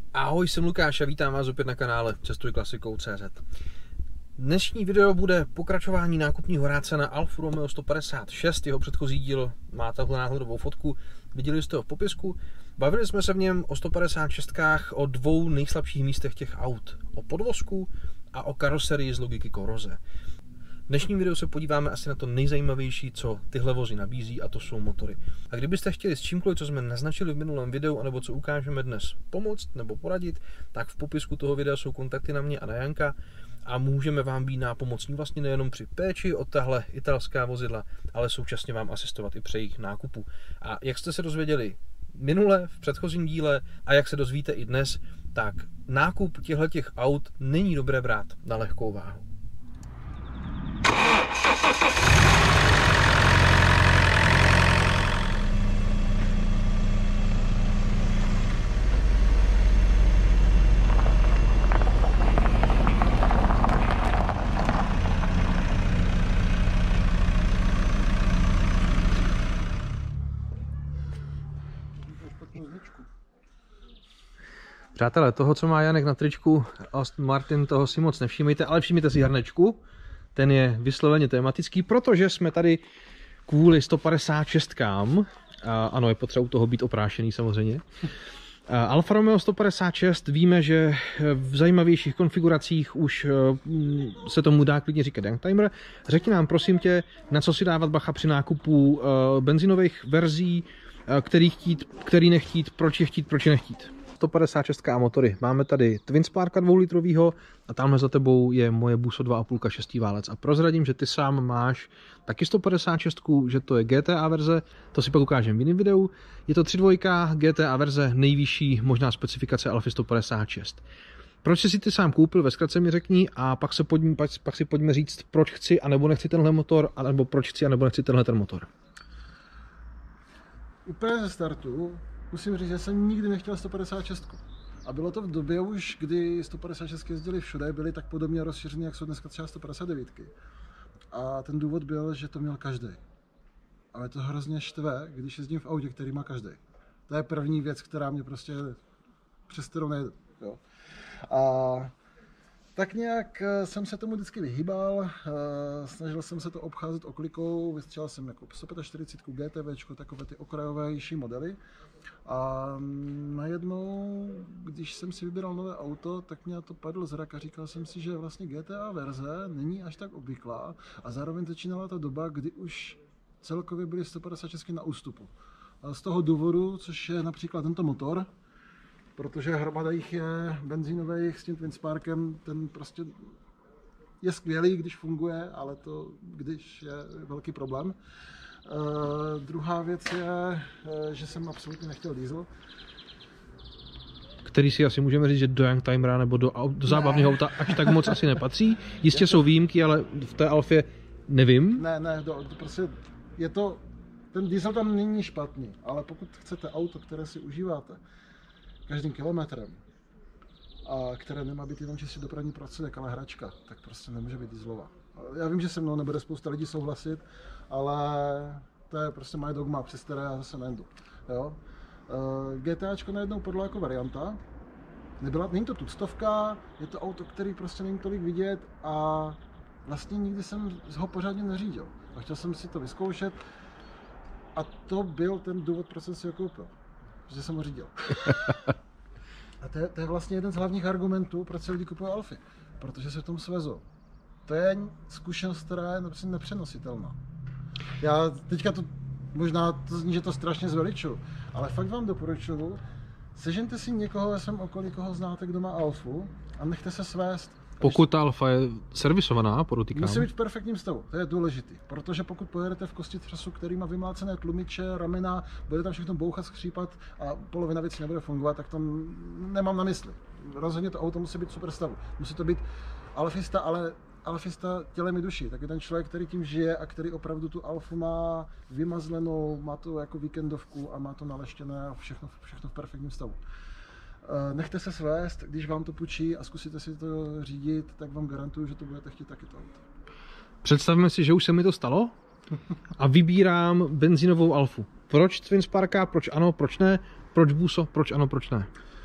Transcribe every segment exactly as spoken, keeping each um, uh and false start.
Ahoj, jsem Lukáš a vítám vás opět na kanále Cestuj klasikou tečka cé zet. Dnešní video bude pokračování nákupního rádce na Alfa Romeo sto padesát šest. Jeho předchozí díl má tahle náhledovou fotku, viděli jste ho v popisku. Bavili jsme se v něm o sto padesát šest, o dvou nejslabších místech těch aut. O podvozku a o karoserii z logiky koroze. V dnešním videu se podíváme asi na to nejzajímavější, co tyhle vozy nabízí, a to jsou motory. A kdybyste chtěli s čímkoliv, co jsme naznačili v minulém videu, anebo co ukážeme dnes, pomoct nebo poradit, tak v popisku toho videa jsou kontakty na mě a na Janka a můžeme vám být nápomocní vlastně nejenom při péči o tahle italská vozidla, ale současně vám asistovat i při jejich nákupu. A jak jste se dozvěděli minule v předchozím díle a jak se dozvíte i dnes, tak nákup těchto aut není dobré brát na lehkou váhu. Přátelé, toho, co má Janek na tričku Aston Martin, toho si moc nevšímejte, ale všimněte si hrnečku. Ten je vysloveně tematický, protože jsme tady kvůli sto padesát šest. A ano, je potřeba u toho být oprášený samozřejmě. Alfa Romeo sto padesát šest, víme, že v zajímavějších konfiguracích už se tomu dá klidně říkat youngtimer. Řekni nám, prosím tě, na co si dávat bacha při nákupu benzinových verzí, který chtít, který nechtít, proč je chtít, proč je nechtít. sto padesát šest motory. Máme tady Twin Sparka dvoulitrovýho a tamhle za tebou je moje Buso dva a půl šestý válec. A prozradím, že ty sám máš taky sto padesát šest, že to je G T A verze, to si pak ukážem v jiném videu. Je to tři dvojka G T A verze, nejvyšší možná specifikace Alfy sto padesát šest. Proč jsi si ty sám koupil, ve zkratce mi řekni, a pak, se pojďme, pak, pak si pojďme říct, proč chci anebo nechci tenhle motor, anebo proč chci anebo nechci tenhle ten motor. Úplně ze startu musím říct, že jsem nikdy nechtěl sto padesát šest. A bylo to v době už, kdy sto padesát šest jezdili všude, byly tak podobně rozšířené, jak jsou dneska třeba sto padesát devět. A ten důvod byl, že to měl každý. Ale to hrozně štve, když jezdím v autě, který má každý. To je první věc, která mě prostě přes kterou nejde. Jo. A tak nějak jsem se tomu vždycky vyhýbal, snažil jsem se to obcházet oklikou, vystřelil jsem jako sto čtyřicet pět G T V, takové ty okrajovější modely. A najednou, když jsem si vybíral nové auto, tak mě to padlo zrak a říkal jsem si, že vlastně G T A verze není až tak obvyklá a zároveň začínala ta doba, kdy už celkově byly sto padesát šest na ústupu. A z toho důvodu, což je například tento motor, protože hromada jich je benzínových s tím Twin Sparkem, ten prostě je skvělý, když funguje, ale to když je velký problém. Uh, druhá věc je, že jsem absolutně nechtěl diesel. Který si asi můžeme říct, že do youngtimera nebo do, do zábavního auta až tak moc asi nepatří. Jistě jsou výjimky, ale v té Alfě nevím. Ne, ne, do, to prostě je to, ten diesel tam není špatný, ale pokud chcete auto, které si užíváte každým kilometrem a které nemá být jenom čistě dopravní prostředek, ale hračka, tak prostě nemůže být dieselová. Já vím, že se mnou nebude spousta lidí souhlasit, ale to je prostě moje dogma, přes které já zase nejdu. Jo? GTAčko najednou podle jako varianta. Nebyla, není to tuctovka, je to auto, který prostě není tolik vidět a vlastně nikdy jsem ho pořádně neřídil. A chtěl jsem si to vyzkoušet a to byl ten důvod, proč jsem si ho koupil. Že jsem ho řídil. A to je, to je vlastně jeden z hlavních argumentů, proč se lidi kupují Alfy. Protože se v tom svezou. To je zkušenost, která je nepřenositelná. Já teďka to, možná to zní, že to strašně zveličuju, ale fakt vám doporučuju, sežente si někoho ve svém okolí, koho znáte, kdo má Alfu a nechte se svést. Pokud ta Alfa je servisovaná, podotýkám. Musí být v perfektním stavu, to je důležitý, protože pokud pojedete v kosti třesu, který má vymlácené tlumiče, ramena, bude tam všechno bouchat, skřípat a polovina věcí nebude fungovat, tak to nemám na mysli. Rozhodně to auto musí být v super stavu. Musí to být alfista, ale alfista tělem i duší. Tak je ten člověk, který tím žije a který opravdu tu Alfu má vymazlenou, má to jako víkendovku a má to naleštěné a všechno, všechno v perfektním stavu. Nechte se svést, když vám to půjčí a zkusíte si to řídit, tak vám garantuju, že to budete chtít taky to auto. Představme si, že už se mi to stalo a vybírám benzínovou Alfu. Proč Twin Sparka, proč ano, proč ne, proč Buso, proč ano, proč ne?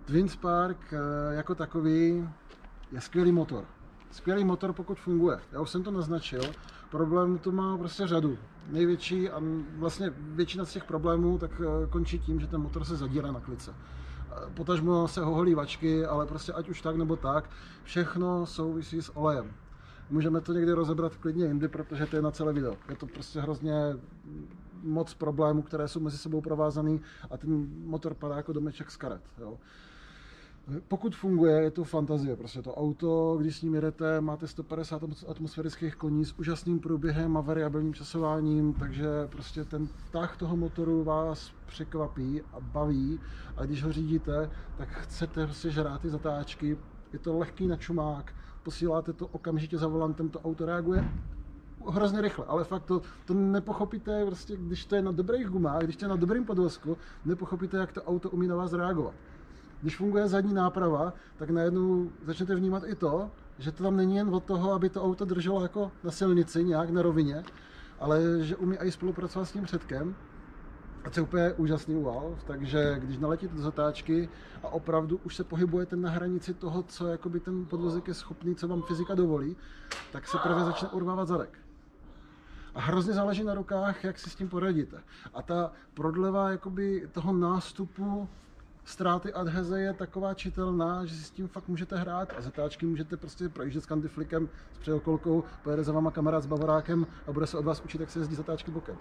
Twinspark jako takový je skvělý motor. Skvělý motor, pokud funguje. Já už jsem to naznačil. Problém to má prostě řadu. Největší a vlastně většina z těch problémů tak končí tím, že ten motor se zadírá na klice. Potažmo se hoholí vačky, ale prostě ať už tak nebo tak, všechno souvisí s olejem. Můžeme to někdy rozebrat klidně jindy, protože to je na celé video. Je to prostě hrozně moc problémů, které jsou mezi sebou provázaný a ten motor padá jako domeček z karet. Jo. Pokud funguje, je to fantazie. Prostě to auto, když s ním jedete, máte sto padesát atmosférických koní s úžasným průběhem a variabilním časováním, takže prostě ten tah toho motoru vás překvapí a baví. A když ho řídíte, tak chcete prostě žrát ty zatáčky. Je to lehký na čumák, posíláte to okamžitě za volantem, to auto reaguje hrozně rychle, ale fakt to, to nepochopíte, prostě, když to je na dobrých gumách, když to je na dobrým podvozku, nepochopíte, jak to auto umí na vás reagovat. Když funguje zadní náprava, tak najednou začnete vnímat i to, že to tam není jen od toho, aby to auto drželo jako na silnici, nějak na rovině, ale že umí i spolupracovat s tím předkem. A to je úplně úžasný úval, takže když naletíte do zatáčky a opravdu už se pohybujete na hranici toho, co jakoby ten podvozek je schopný, co vám fyzika dovolí, tak se právě začne urvávat zadek. A hrozně záleží na rukách, jak si s tím poradíte. A ta prodleva jakoby toho nástupu ztráty adheze je taková čitelná, že si s tím fakt můžete hrát a zatáčky můžete prostě projíždět s kandiflikem, s přeokolkou, pojede za váma kamarád s bavorákem a bude se od vás učit, jak se jezdí zatáčky bokem.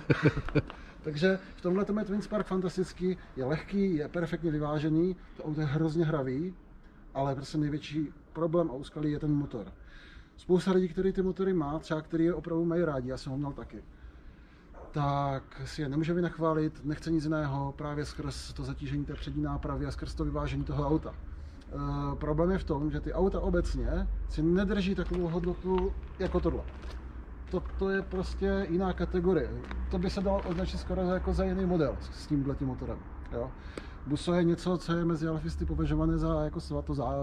Takže v tomhle tom je Twinspark fantastický, je lehký, je perfektně vyvážený, to auto je hrozně hravý, ale prostě největší problém a úskalí je ten motor. Spousta lidí, kteří ty motory má, třeba který je opravdu mají rádi, já jsem ho měl taky, tak si je nemůže vynachválit, nechce nic jiného právě skrz to zatížení té přední nápravy a skrz to vyvážení toho auta. E, problém je v tom, že ty auta obecně si nedrží takovou hodnotu jako tohle. To, to je prostě jiná kategorie. To by se dalo označit skoro jako za jiný model s tímhletím motorem. Jo? Buso je něco, co je mezi alfisty považované za jako svato, za,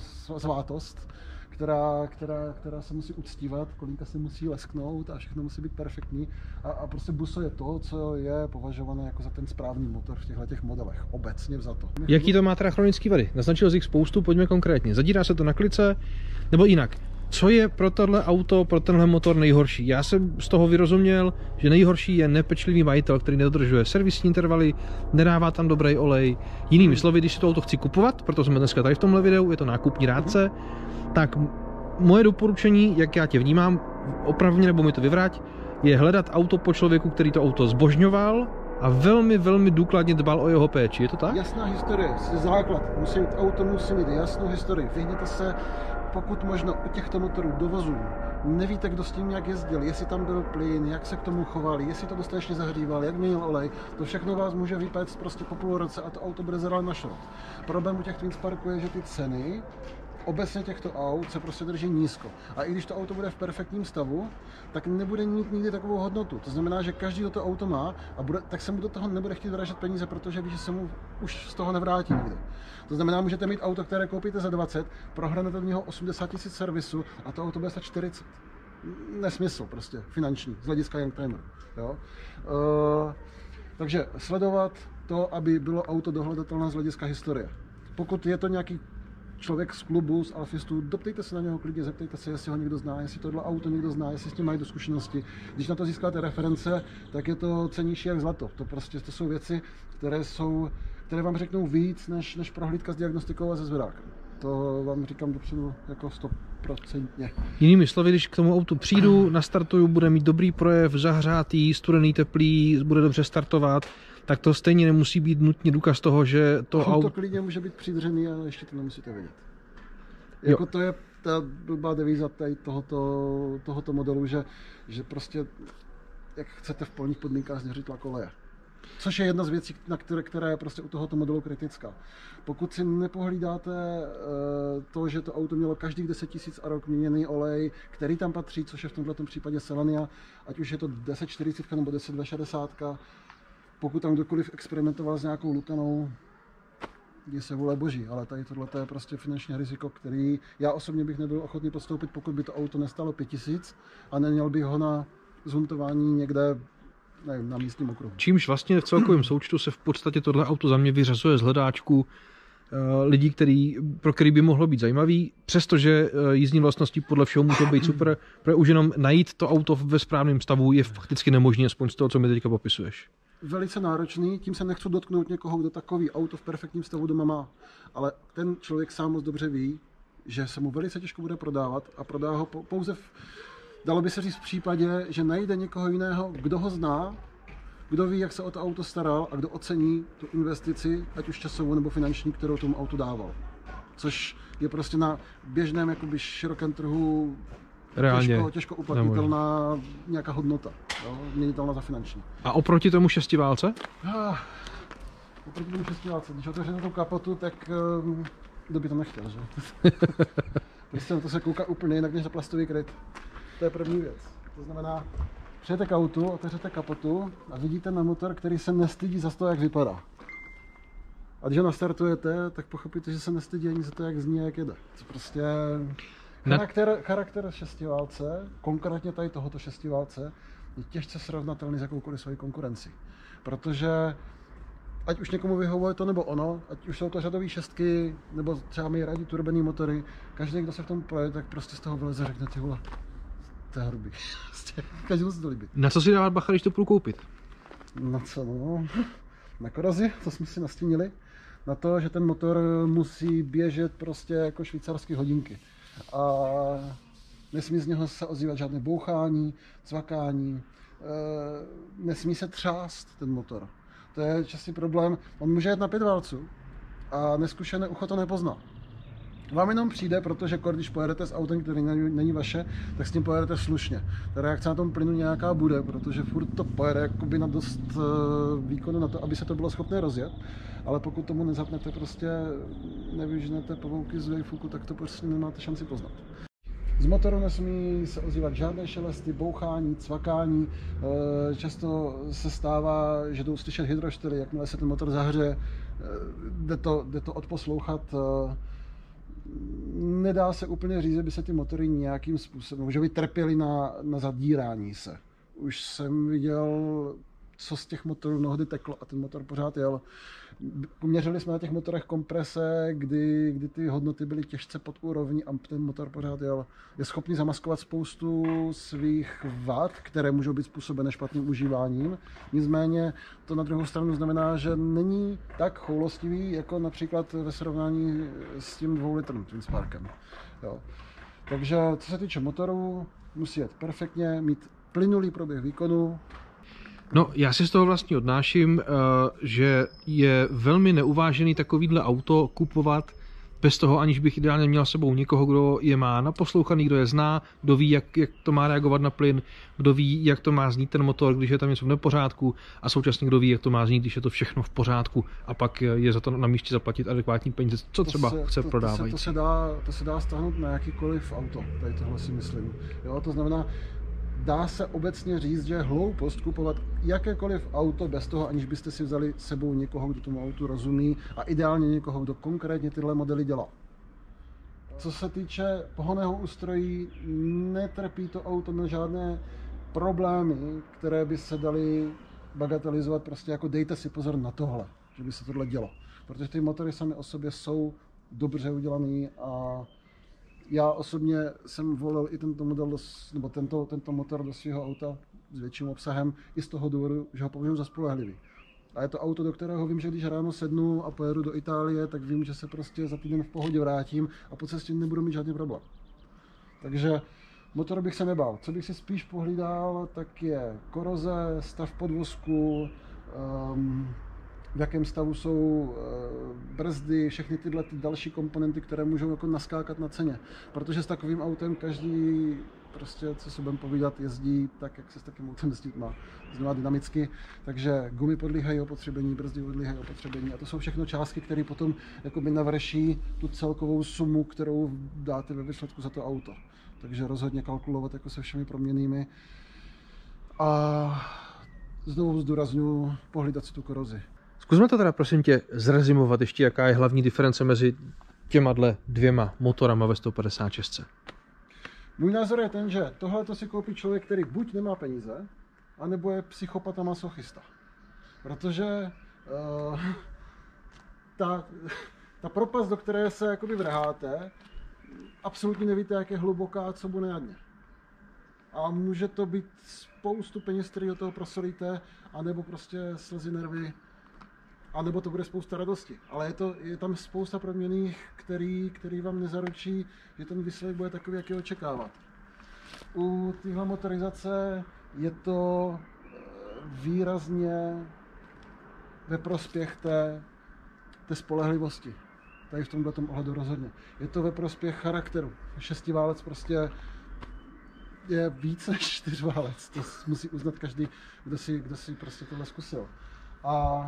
svátost, která, která, která se musí uctívat, kolínka se musí lesknout a všechno musí být perfektní. A, a prostě Buso je to, co je považované jako za ten správný motor v těchto těch modelech, obecně vzato. Jaký to má teda chronický vady? Naznačil jsi jich spoustu, pojďme konkrétně. Zadírá se to na klice, nebo jinak? Co je pro tohle auto, pro tenhle motor nejhorší? Já jsem z toho vyrozuměl, že nejhorší je nepečlivý majitel, který nedodržuje servisní intervaly, nedává tam dobrý olej. Jinými slovy, když si to auto chci kupovat, proto jsme dneska tady v tomhle videu, je to nákupní rádce, tak moje doporučení, jak já tě vnímám, opravdu nebo mi to vyvrať, je hledat auto po člověku, který to auto zbožňoval a velmi, velmi důkladně dbal o jeho péči. Je to tak? Jasná historie, je základ. Musí, auto musí mít jasnou historii. Vyhněte se pokud možno u těchto motorů dovozů. Nevíte, kdo s tím jak jezdil, jestli tam byl plyn, jak se k tomu chovali, jestli to dostatečně zahříval, jak měnil olej. To všechno vás může vypéct prostě po půl roce a to auto bude zralé na šrot. Problém u těch Twinsparků je, že ty ceny obecně těchto aut se prostě drží nízko. A i když to auto bude v perfektním stavu, tak nebude mít nikdy takovou hodnotu. To znamená, že každý to auto má a bude, tak se mu do toho nebude chtít vražet peníze, protože ví, že se mu už z toho nevrátí nikdy. To znamená, můžete mít auto, které koupíte za dvacet, prohranete v něho osmdesát tisíc servisu a to auto bude stát čtyřicet. Nesmysl prostě finanční, z hlediska youngtimeru. Jo? Uh, takže sledovat to, aby bylo auto dohledatelné z hlediska historie. Pokud je to nějaký člověk z klubu, z alfistů, doptejte se na něho klidně, zeptejte se, jestli ho někdo zná, jestli tohle auto někdo zná, jestli s tím mají do zkušenosti. Když na to získáte reference, tak je to cennější jak zlato. To prostě to jsou věci, které, jsou, které vám řeknou víc, než, než prohlídka s diagnostikou a se zvedákem. To vám říkám dopředu jako stoprocentně. Jinými slovy, když k tomu autu přijdu, nastartuju, bude mít dobrý projev, zahřátý, studený, teplý, bude dobře startovat, tak to stejně nemusí být nutně důkaz toho, že to auto... Auto klidně může být přidřený, ale ještě to nemusíte vědět. Jako jo. To je ta blbá devíza tady tohoto, tohoto modelu, že, že prostě jak chcete v polních podmínkách změřit tlak oleje. Což je jedna z věcí, na které, která je prostě u tohoto modelu kritická. Pokud si nepohlídáte to, že to auto mělo každých deset tisíc a rok měněný olej, který tam patří, což je v tomto případě Selenia, ať už je to deset čtyřicet nebo deset dvě šedesát, pokud tam kdokoliv experimentoval s nějakou Lucanou, je se vůle boží, ale tady tohle je prostě finanční riziko, který já osobně bych nebyl ochotný podstoupit, pokud by to auto nestálo pět tisíc a neměl bych ho na zhuntování někde, nevím, na místním okruhu. Čímž vlastně v celkovém součtu se v podstatě tohle auto za mě vyřazuje z hledáčku lidí, který, pro který by mohlo být zajímavý, přestože jízdní vlastnosti podle všeho můžou být super, protože už jenom najít to auto ve správném stavu je fakticky nemožné, aspoň z toho, co mi teďka popisuješ. Velice náročný, tím se nechci dotknout někoho, kdo takový auto v perfektním stavu doma má, ale ten člověk sám moc dobře ví, že se mu velice těžko bude prodávat a prodá ho pouze v, dalo by se říct v případě, že najde někoho jiného, kdo ho zná, kdo ví, jak se o to auto staral a kdo ocení tu investici, ať už časovou nebo finanční, kterou tomu autu dával. Což je prostě na běžném jakoby širokém trhu reálně těžko, těžko uplatnitelná nějaká hodnota, jo, měnitelná za finanční. A oproti tomu šestiválce? Ah, oproti tomu šestiválce, když otevřete tu kapotu, tak um, kdo by to nechtěl, že? Prostě na to se kouká úplně jinak než na plastový kryt. To je první věc. To znamená, přijete k autu, otevřete kapotu a vidíte na motor, který se nestydí za to, jak vypadá. A když ho nastartujete, tak pochopíte, že se nestydí ani za to, jak zní a jak jede. To prostě charakter, charakter šestiválce, konkrétně tady tohoto šestiválce, je těžce srovnatelný s jakoukoliv svojí konkurencí. Protože ať už někomu vyhovuje to nebo ono, ať už jsou to řadové šestky, nebo třeba mají rádi turbený motory, každý, kdo se v tom poje, tak prostě z toho vyleze a řekne, ty vole, to je hrubý. Každému se to líbí. Na co si dávat bacha, když to půjdu koupit? Na co, no? Na korozi, to jsme si nastínili. Na to, že ten motor musí běžet prostě jako švýcarské hodinky. A nesmí z něho se ozývat žádné bouchání, cvakání, e, nesmí se třást ten motor. To je častý problém. On může jet na pět válců a neskušené ucho to nepozná. Vám jenom přijde, protože když pojedete s autem, který není vaše, tak s tím pojedete slušně. Ta reakce na tom plynu nějaká bude, protože furt to pojede jakoby na dost výkonu na to, aby se to bylo schopné rozjet. Ale pokud tomu nezapnete, prostě nevyžnete povouky z vejfuku, tak to prostě nemáte šanci poznat. Z motoru nesmí se ozývat žádné šelesty, bouchání, cvakání. Často se stává, že jdou slyšet hydroštily, jakmile se ten motor zahřeje, jde to, jde to odposlouchat. Nedá se úplně říct, že by se ty motory nějakým způsobem, že by trpěly na, na zadírání se. Už jsem viděl, co z těch motorů mnohdy teklo a ten motor pořád jel. Měřili jsme na těch motorech komprese, kdy, kdy ty hodnoty byly těžce pod úrovní a ten motor pořád jel. Je schopný zamaskovat spoustu svých vad, které můžou být způsobené špatným užíváním. Nicméně to na druhou stranu znamená, že není tak choulostivý, jako například ve srovnání s tím dvoulitrým Twin Sparkem. Jo. Takže co se týče motorů, musí jet perfektně, mít plynulý proběh výkonu. No, já si z toho vlastně odnáším, že je velmi neuvážený takovýhle auto kupovat bez toho, aniž bych ideálně měl s sebou někoho, kdo je má naposlouchaný, kdo je zná, kdo ví, jak, jak to má reagovat na plyn, kdo ví, jak to má znít ten motor, když je tam něco v nepořádku a současně kdo ví, jak to má znít, když je to všechno v pořádku a pak je za to na místě zaplatit adekvátní peníze, co třeba to se, chce to, prodávající. To se, to, se dá, to se dá stáhnout na jakýkoliv auto, tady tohle si myslím. Jo, to znamená, dá se obecně říct, že je hloupost kupovat jakékoliv auto bez toho, aniž byste si vzali s sebou někoho, kdo tomu autu rozumí a ideálně někoho, kdo konkrétně tyhle modely dělá. Co se týče pohonného ústrojí, netrpí to auto na žádné problémy, které by se daly bagatelizovat, prostě jako dejte si pozor na tohle, že by se tohle dělo. Protože ty motory samy o sobě jsou dobře udělaný a já osobně jsem volil i tento model, do, nebo tento, tento motor do svého auta s větším obsahem i z toho důvodu, že ho považuji za spolehlivý. A je to auto, do kterého vím, že když ráno sednu a pojedu do Itálie, tak vím, že se prostě za týden v pohodě vrátím a po cestě nebudu mít žádný problém. Takže motor bych se nebál. Co bych si spíš pohlídal, tak je koroze, stav podvozku, um, v jakém stavu jsou brzdy, všechny tyhle ty další komponenty, které můžou jako naskákat na ceně. Protože s takovým autem každý, prostě, co se budeme povídat, jezdí tak, jak se s takovým autem jezdit má. Znamená dynamicky, takže gumy podlíhají opotřebení, brzdy podlíhají opotřebení a to jsou všechno částky, které potom jakoby navrší tu celkovou sumu, kterou dáte ve výsledku za to auto. Takže rozhodně kalkulovat jako se všemi proměnnými. A znovu zdůraznuju, pohlídat si tu korozi. Zkusme to teda prosím tě zrezimovat ještě, jaká je hlavní diference mezi těma dvěma motorama ve sto padesát šest. Můj názor je ten, že tohle to si koupí člověk, který buď nemá peníze, anebo je psychopat a masochista. Protože uh, ta, ta propast, do které se jakoby vrháte, absolutně nevíte, jak je hluboká, co bude na dně. A může to být spoustu peněz, který do toho prosolíte, anebo prostě slzy nervy, anebo to bude spousta radosti. Ale je, to, je tam spousta proměnných, který, který vám nezaručí, že ten výsledek bude takový, jaký očekávat. U téhle motorizace je to výrazně ve prospěch té, té spolehlivosti. Tady v tomto ohledu rozhodně. Je to ve prospěch charakteru. Šestiválec prostě je víc než čtyřválec. To musí uznat každý, kdo si, kdo si prostě tohle zkusil. A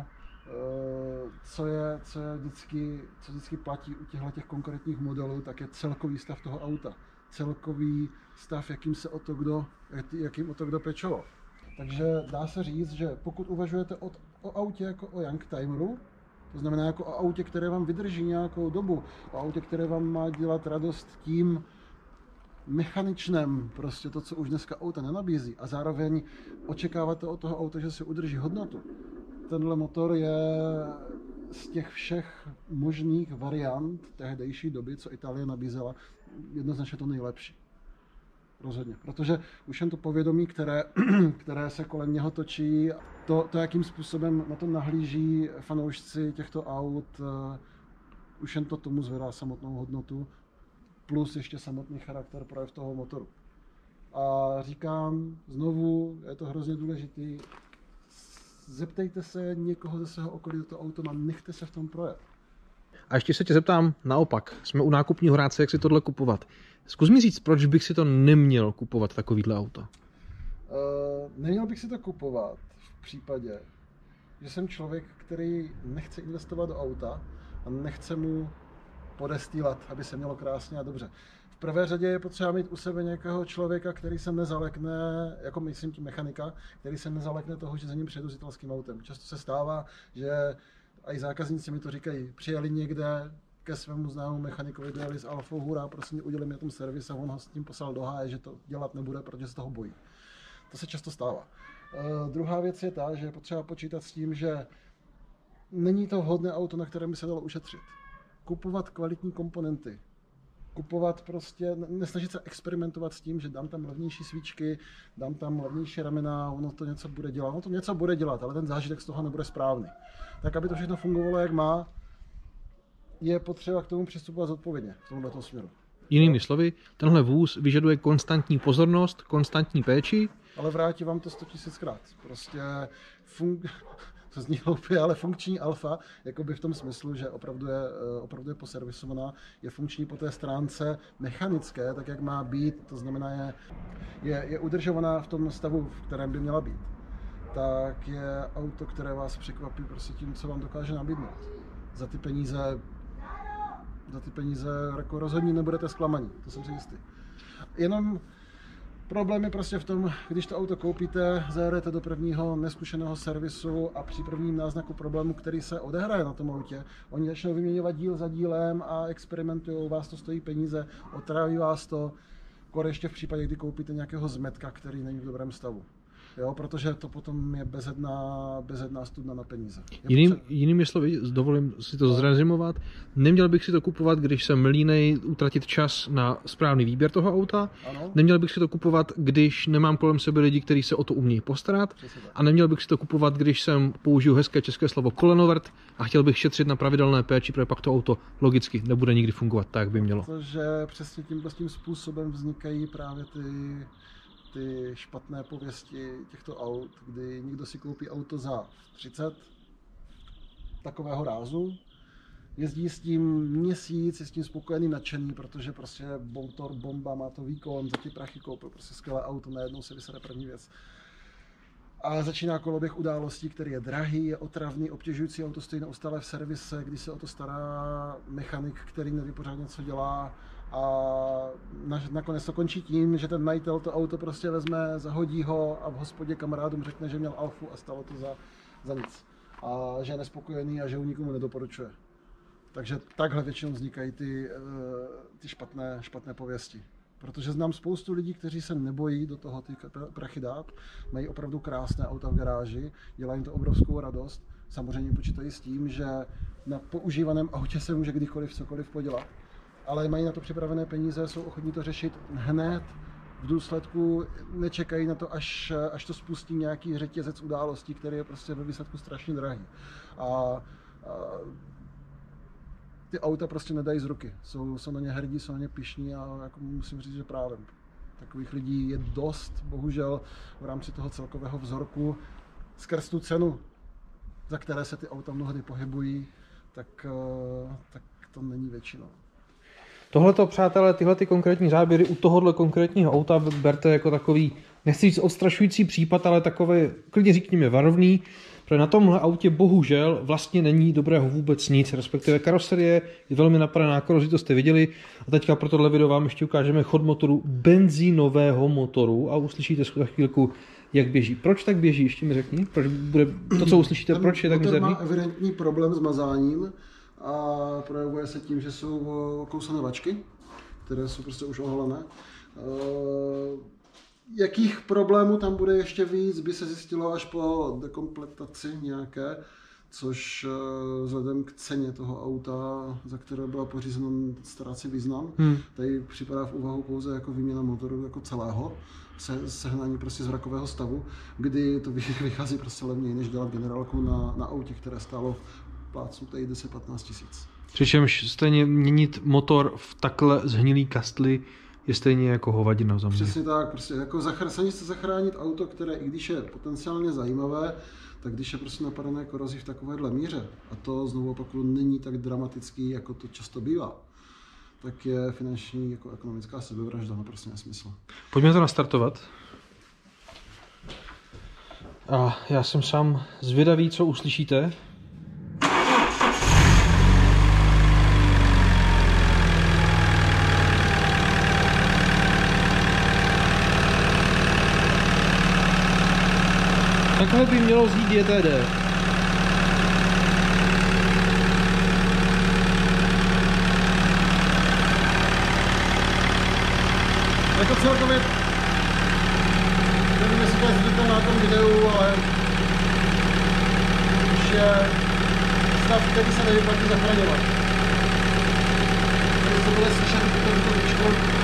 co je, co je vždycky, co vždycky platí u těchto těch konkrétních modelů, tak je celkový stav toho auta. Celkový stav, jakým se o to kdo, jakým o to kdo pečoval. Takže dá se říct, že pokud uvažujete o, o autě jako o youngtimeru, to znamená jako o autě, které vám vydrží nějakou dobu, o autě, které vám má dělat radost tím mechaničném, prostě to, co už dneska auta nenabízí, a zároveň očekáváte od toho auta, že si udrží hodnotu. Tenhle motor je z těch všech možných variant tehdejší doby, co Itálie nabízela, jednoznačně to nejlepší. Rozhodně, protože už jen to povědomí, které, které se kolem něho točí, to, to, jakým způsobem na to nahlíží fanoušci těchto aut, už jen to tomu zvedá samotnou hodnotu, plus ještě samotný charakter projev toho motoru. A říkám znovu, je to hrozně důležitý, zeptejte se někoho ze svého okolí do toho auto a nechte se v tom projet. A ještě se tě zeptám naopak, jsme u nákupního rádce, jak si tohle kupovat. Zkus mi říct, proč bych si to neměl kupovat, takovýhle auto? Uh, neměl bych si to kupovat v případě, že jsem člověk, který nechce investovat do auta a nechce mu podestýlat, aby se mělo krásně a dobře. V prvé řadě je potřeba mít u sebe nějakého člověka, který se nezalekne, jako myslím tím mechanika, který se nezalekne toho, že za ním přijedu s italským autem. Často se stává, že i zákazníci mi to říkají, přijeli někde ke svému známému mechanikovi, dojeli s Alfou, hurá, prosím, udělej mi ten servis, a on ho s tím poslal do háje, že to dělat nebude, protože se toho bojí. To se často stává. Uh, druhá věc je ta, že je potřeba počítat s tím, že není to vhodné auto, na kterém by se dalo ušetřit. Kupovat kvalitní komponenty, kupovat prostě, nesnažit se experimentovat s tím, že dám tam levnější svíčky, dám tam levnější ramena, ono to něco bude dělat. Ono to něco bude dělat, ale ten zážitek z toho nebude správný. Tak, aby to všechno fungovalo, jak má, je potřeba k tomu přistupovat zodpovědně v tomto směru. Jinými slovy, tenhle vůz vyžaduje konstantní pozornost, konstantní péči. Ale vrátí vám to sto tisíckrát. Prostě fun- to zní hloupě, ale funkční Alfa, jakoby v tom smyslu, že opravdu je, opravdu je poservisovaná, je funkční po té stránce mechanické, tak jak má být, to znamená, je, je, je udržovaná v tom stavu, v kterém by měla být. Tak je auto, které vás překvapí prostě tím, co vám dokáže nabídnout. Za ty peníze, za ty peníze jako rozhodně nebudete zklamaní, to jsem si jistý. Jenom problém je prostě v tom, když to auto koupíte, zajedete do prvního neskušeného servisu a při prvním náznaku problému, který se odehraje na tom autě, oni začnou vyměňovat díl za dílem a experimentují, vás to stojí peníze, otráví vás to, kor ještě v případě, kdy koupíte nějakého zmetka, který není v dobrém stavu. Jo, protože to potom je bezedná, bezedná studna na peníze. Jiným, potřeba... Jinými slovy, dovolím si to zrezumovat, neměl bych si to kupovat, když jsem línej utratit čas na správný výběr toho auta, ano. Neměl bych si to kupovat, když nemám kolem sebe lidi, kteří se o to umějí postarat, a neměl bych si to kupovat, když jsem použiju hezké české slovo kolenovrt a chtěl bych šetřit na pravidelné péči, protože pak to auto logicky nebude nikdy fungovat tak, jak by mělo. Protože přesně tímto tím způsobem vznikají právě ty ty špatné pověsti těchto aut, kdy někdo si koupí auto za třicet takového rázu, jezdí s tím měsíc, je s tím spokojený, nadšený, protože prostě motor, bomba, má to výkon, za ty prachy koupil prostě skvělé auto, najednou se vysede první věc. A začíná koloběh událostí, který je drahý, je otravný, obtěžující, auto stojí neustále v servise, kdy se o to stará mechanik, který neví pořádně, co dělá. A nakonec to končí tím, že ten majitel to auto prostě vezme, zahodí ho a v hospodě kamarádům řekne, že měl Alfu a stalo to za, za nic. A že je nespokojený a že ho nikomu nedoporučuje. Takže takhle většinou vznikají ty, ty špatné, špatné pověsti. Protože znám spoustu lidí, kteří se nebojí do toho ty prachy dát, mají opravdu krásné auta v garáži, dělají jim to obrovskou radost, samozřejmě počítají s tím, že na používaném autě se může kdykoliv cokoliv podělat, ale mají na to připravené peníze, jsou ochotní to řešit hned, v důsledku nečekají na to, až, až to spustí nějaký řetězec událostí, který je prostě ve výsledku strašně drahý. A, a ty auta prostě nedají z ruky, jsou, jsou na ně hrdí, jsou na ně pyšní a jako musím říct, že právě takových lidí je dost, bohužel v rámci toho celkového vzorku, skrz tu cenu, za které se ty auta mnohdy pohybují, tak, tak to není většinou. Tohleto, přátelé, tyhle ty konkrétní záběry u tohohle konkrétního auta berte jako takový, nechci říct odstrašující případ, ale takový, klidně řekněme varovný, protože na tomhle autě bohužel vlastně není dobrého vůbec nic, respektive karoserie je velmi napadená, korozi to jste viděli a teďka pro tohle video vám ještě ukážeme chod motoru benzínového motoru a uslyšíte za chvílku, jak běží. Proč tak běží, ještě mi řekni, proč bude to, co uslyšíte, ten proč je tak mizerný? Motor má evidentní problém s mazáním a projevuje se tím, že jsou kousané vačky, které jsou prostě už oholené. Jakých problémů tam bude ještě víc, by se zjistilo až po dekompletaci nějaké, což vzhledem k ceně toho auta, za které byla pořízena, ztrácí význam. Hmm. Tady připadá v úvahu pouze jako výměna motoru jako celého, se, sehnání prostě z vrakového stavu, kdy to vychází prostě levněji, než dělat generálku na, na autě, které stálo plácnu tady deset patnáct tisíc. Přičemž stejně měnit motor v takhle zhnilý kastli je stejně jako hovadina za mě. Přesně tak, prostě jako snažit se zachránit auto, které i když je potenciálně zajímavé, tak když je prostě napadené korozí v takovéhle míře, a to znovu opakuju není tak dramatický, jako to často bývá, tak je finanční jako ekonomická sebevražda naprosto nesmysl. Pojďme to nastartovat. A já jsem sám zvědavý, co uslyšíte. Takhle by mělo zjít J T D. Jako celkově, nevím, jestli to je zbytel na tom videu, ale už je stav, který se nevyplatí zachraňovat. Když to bude slyšet, to je to výčko.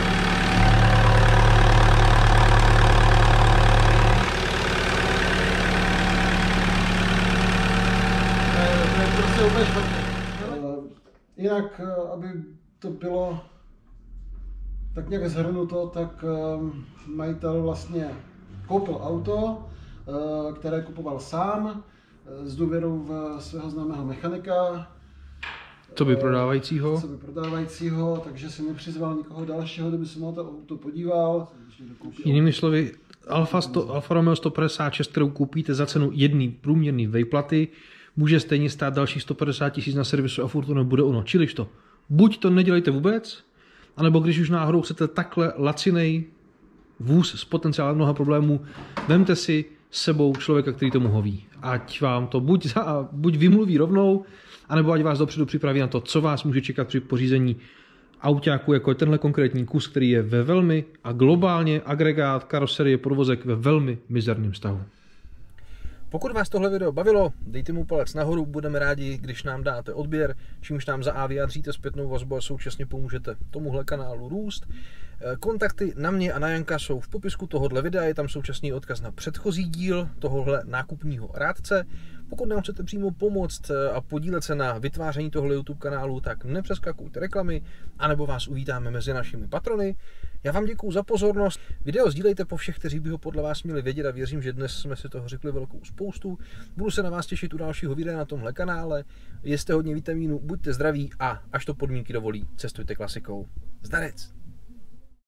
Úplně špatně. Jinak, aby to bylo tak nějak shrnuto, tak majitel vlastně koupil auto, které kupoval sám, s důvěrou v svého známého mechanika. Co by prodávajícího? Co by prodávajícího, takže si nepřizval nikoho dalšího, kdyby se na to auto podíval. Jinými slovy, Alfa, Alfa Romeo sto padesát šest, kterou koupíte za cenu jedné průměrné vejplaty, může stejně stát další sto padesát tisíc na servisu a furt to nebude ono. Čiliž to, buď to nedělejte vůbec, anebo když už náhodou chcete takhle lacinej vůz s potenciálem mnoha problémů, vemte si s sebou člověka, který tomu hoví. Ať vám to buď, za, buď vymluví rovnou, anebo ať vás dopředu připraví na to, co vás může čekat při pořízení autáku, jako je tenhle konkrétní kus, který je ve velmi a globálně agregát, karoserie, podvozek ve velmi mizerném stavu. Pokud vás tohle video bavilo, dejte mu palec nahoru, budeme rádi, když nám dáte odběr, čímž nám za A vyjádříte zpětnou vazbu a současně pomůžete tomuhle kanálu růst. Kontakty na mě a na Janka jsou v popisku tohohle videa, je tam současný odkaz na předchozí díl tohohle nákupního rádce. Pokud nám chcete přímo pomoct a podílet se na vytváření tohle YouTube kanálu, tak nepřeskakujte reklamy, anebo vás uvítáme mezi našimi patrony. Já vám děkuju za pozornost. Video sdílejte po všech, kteří by ho podle vás měli vědět a věřím, že dnes jsme si toho řekli velkou spoustu. Budu se na vás těšit u dalšího videa na tomhle kanále. Jeste hodně vitamínu, buďte zdraví a až to podmínky dovolí, cestujte klasikou. Zdarec!